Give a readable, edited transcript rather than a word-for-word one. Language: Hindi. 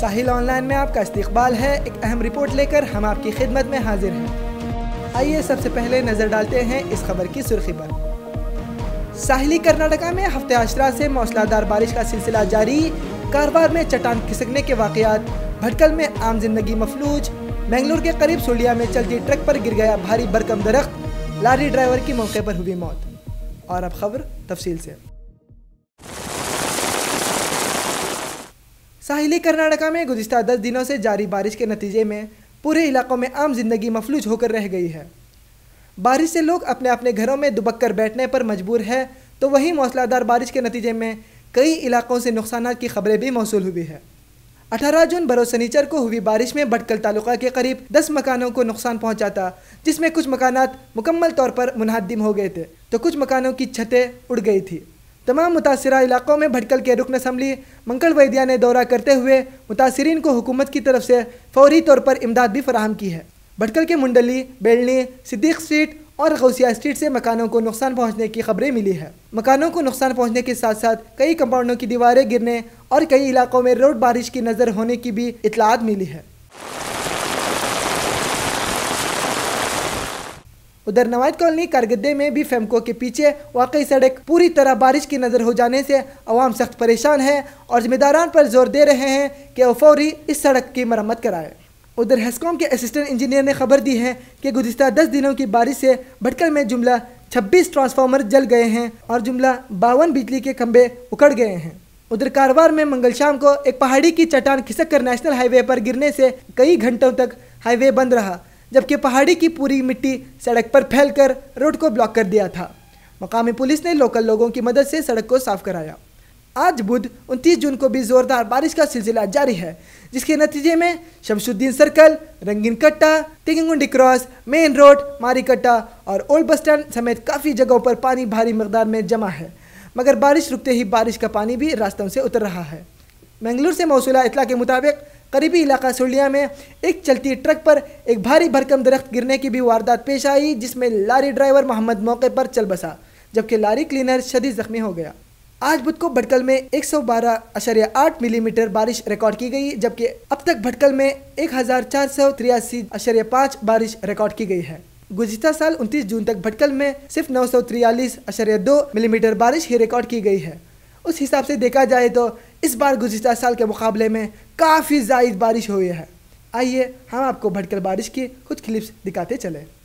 साहिल ऑनलाइन में आपका इस्तकबाल है। एक अहम रिपोर्ट लेकर हम आपकी खिदमत में हाजिर हैं। आइए सबसे पहले नज़र डालते हैं इस खबर की सुर्खी पर। साहिली कर्नाटका में हफ्ते अशरा से मौसलाधार बारिश का सिलसिला जारी। कारवार में चट्टान खिसकने के वाक़यात, भटकल में आम जिंदगी मफलूज। बेंगलुरु के करीब सुलिया में चलती ट्रक पर गिर गया भारी भरकम दरख्त, लारी ड्राइवर की मौके पर हुई मौत। और अब खबर तफसील से। साहिली कर्नाटका में गुज़िश्ता 10 दिनों से जारी बारिश के नतीजे में पूरे इलाकों में आम जिंदगी मफलूज होकर रह गई है। बारिश से लोग अपने अपने घरों में दुबक कर बैठने पर मजबूर है, तो वहीं मौसलाधार बारिश के नतीजे में कई इलाकों से नुकसानात की खबरें भी मौसूल हुई है। 18 जून बरोज़ शनिचर को हुई बारिश में भटकल तालुका के करीब 10 मकानों को नुकसान पहुंचा था, जिसमें कुछ मकानात मुकम्मल तौर पर मुनहद्दिम हो गए थे तो कुछ मकानों की छतें उड़ गई थी। तमाम मुतासिरा इलाकों में भटकल के रुकन असम्बली मंगल वैद्या ने दौरा करते हुए मुतासिरीन को हुकूमत की तरफ से फौरी तौर पर इमदाद भी फराहम की है। भटकल के मुंडली, बेलनी, सिद्दीक स्ट्रीट और गौसिया स्ट्रीट से मकानों को नुकसान पहुंचने की खबरें मिली है। मकानों को नुकसान पहुंचने के साथ साथ कई कंपाउंडों की दीवारें गिरने और कई इलाकों में रोड बारिश की नज़र होने की भी इतलात मिली है। उधर नवाज कॉलोनी कारगद्दे में भी फेमको के पीछे वाकई सड़क पूरी तरह बारिश की नज़र हो जाने से अवाम सख्त परेशान है और जिम्मेदारान पर जोर दे रहे हैं कि वो फौरी इस सड़क की मरम्मत कराए। उधर हेस्कॉम के असिस्टेंट इंजीनियर ने खबर दी है कि गुज़िश्ता 10 दिनों की बारिश से भटकल में जुमला 26 ट्रांसफार्मर जल गए हैं और जुमला 52 बिजली के खंभे उखड़ गए हैं। उधर कारवार में मंगल शाम को एक पहाड़ी की चट्टान खिसक कर नेशनल हाईवे पर गिरने से कई घंटों तक हाईवे बंद रहा, जबकि पहाड़ी की पूरी मिट्टी सड़क पर फैलकर रोड को ब्लॉक कर दिया था। मकामी पुलिस ने लोकल लोगों की मदद से सड़क को साफ कराया। आज बुध 29 जून को भी जोरदार बारिश का सिलसिला जारी है, जिसके नतीजे में शमशुद्दीन सर्कल, रंगीन कट्टा, तिगंगुंडी क्रॉस, मेन रोड, मारी कट्टा और ओल्ड बस स्टैंड समेत काफ़ी जगहों पर पानी भारी मकदार में जमा है, मगर बारिश रुकते ही बारिश का पानी भी रास्तों से उतर रहा है। बेंगलुरु से मौसूला इतला के मुताबिक करीबी इलाका सुलिया में एक चलती ट्रक पर एक भारी भरकम दरख्त गिरने की भी वारदात पेश आई, जिसमें लारी ड्राइवर मोहम्मद मौके पर चल बसा, जबकि लारी क्लीनर शदीद जख्मी हो गया। आज बुध को भटकल में 112.8 मिलीमीटर बारिश रिकॉर्ड की गई, जबकि अब तक भटकल में 1483.5 बारिश रिकॉर्ड की गई है। गुज़िश्ता साल 29 जून तक भटकल में सिर्फ 943.2 मिलीमीटर बारिश ही रिकॉर्ड की गई है। उस हिसाब से देखा जाए तो इस बार गुज़िश्ता साल के मुकाबले में काफ़ी ज़ायद बारिश हुई है। आइए हम आपको भटकल बारिश की कुछ क्लिप्स दिखाते चले।